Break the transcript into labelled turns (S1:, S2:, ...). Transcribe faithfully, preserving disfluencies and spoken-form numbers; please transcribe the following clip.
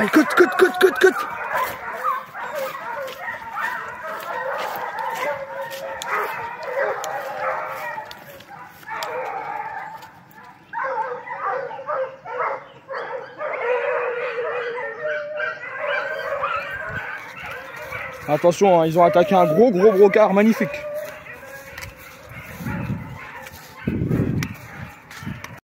S1: Allez, cote, cote, cote, cote, cote. Attention, hein, ils ont attaqué un gros gros brocard magnifique.